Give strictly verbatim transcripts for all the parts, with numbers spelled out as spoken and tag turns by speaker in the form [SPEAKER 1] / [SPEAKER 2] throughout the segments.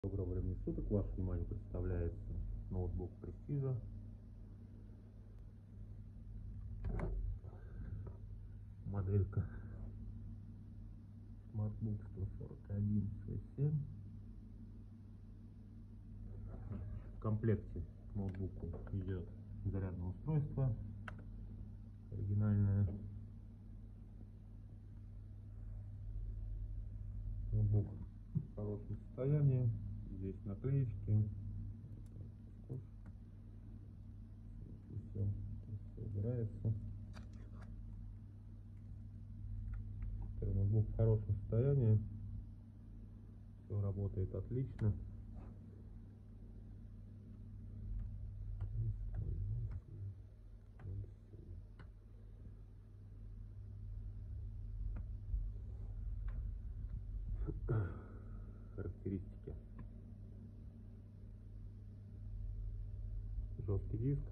[SPEAKER 1] Доброго времени суток. Ваше внимание представляется ноутбук Prestige. Моделька SmartBook сто сорок один си семь. В комплекте к ноутбуку идет зарядное устройство оригинальное. Ноутбук в хорошем состоянии. Здесь наклеечки. Все, все убирается. Ноутбук в хорошем состоянии. Все работает отлично. Характеристики: жесткий диск,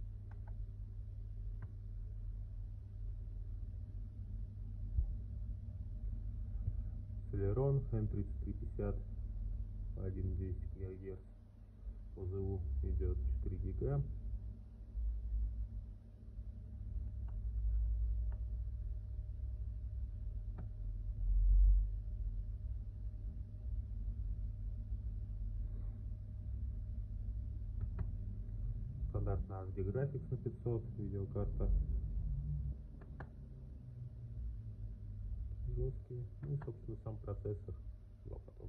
[SPEAKER 1] Celeron эм тридцать три пятьдесят один и десять гигагерц, о зэ у идет четыре гига. Стандартная эйч ди Graphics на пятьсот, видеокарта жесткий, ну и собственно сам процессор два потока.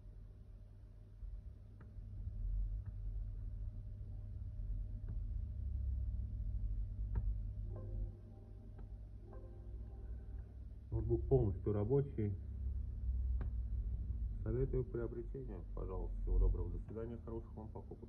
[SPEAKER 1] Ноутбук полностью рабочий. Советую к приобретению. Пожалуйста, всего доброго, до свидания, хороших вам покупок.